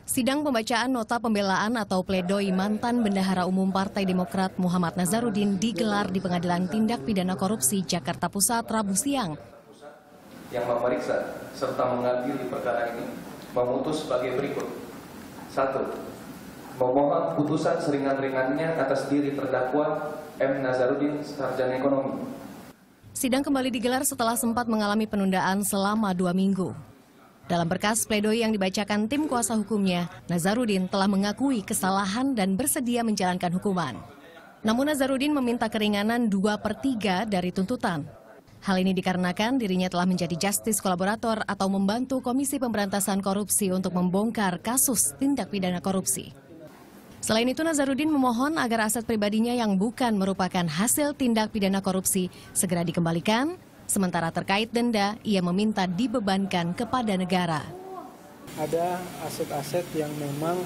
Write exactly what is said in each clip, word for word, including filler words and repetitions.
Sidang pembacaan nota pembelaan atau pledoi mantan Bendahara Umum Partai Demokrat Muhammad Nazarudin digelar di Pengadilan Tindak Pidana Korupsi Jakarta Pusat Rabu siang. Yang memeriksa serta mengadili perkara ini memutus sebagai berikut. Satu, memohon putusan seringan-ringannya atas diri terdakwa M. Nazarudin, sarjana ekonomi. Sidang kembali digelar setelah sempat mengalami penundaan selama dua minggu. Dalam berkas pledoi yang dibacakan tim kuasa hukumnya, Nazarudin telah mengakui kesalahan dan bersedia menjalankan hukuman. Namun Nazarudin meminta keringanan dua per tiga dari tuntutan. Hal ini dikarenakan dirinya telah menjadi justice kolaborator atau membantu Komisi Pemberantasan Korupsi untuk membongkar kasus tindak pidana korupsi. Selain itu, Nazarudin memohon agar aset pribadinya yang bukan merupakan hasil tindak pidana korupsi segera dikembalikan. Sementara terkait denda, ia meminta dibebankan kepada negara. Ada aset-aset yang memang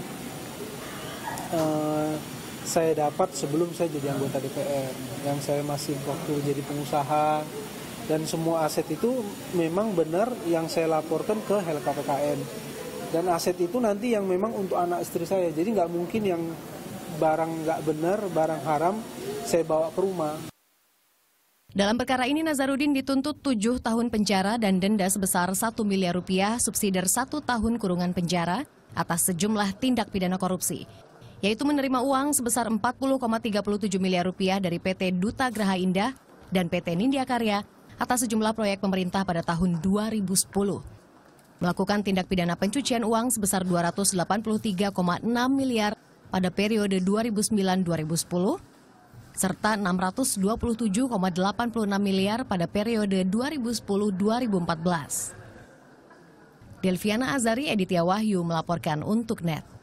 uh, saya dapat sebelum saya jadi anggota D P R, yang saya masih waktu jadi pengusaha, dan semua aset itu memang benar yang saya laporkan ke L K P K N. Dan aset itu nanti yang memang untuk anak istri saya, jadi nggak mungkin yang barang nggak benar, barang haram, saya bawa ke rumah. Dalam perkara ini, Nazarudin dituntut tujuh tahun penjara dan denda sebesar satu miliar rupiah subsidiar satu tahun kurungan penjara atas sejumlah tindak pidana korupsi, yaitu menerima uang sebesar empat puluh koma tiga tujuh miliar rupiah dari P T Duta Graha Indah dan P T Nindya Karya atas sejumlah proyek pemerintah pada tahun dua ribu sepuluh. Melakukan tindak pidana pencucian uang sebesar dua ratus delapan puluh tiga koma enam miliar pada periode dua ribu sembilan sampai dua ribu sepuluh. serta enam ratus dua puluh tujuh koma delapan enam miliar pada periode dua ribu sepuluh sampai dua ribu empat belas. Delviana Azari, Editya Wahyu melaporkan untuk N E T.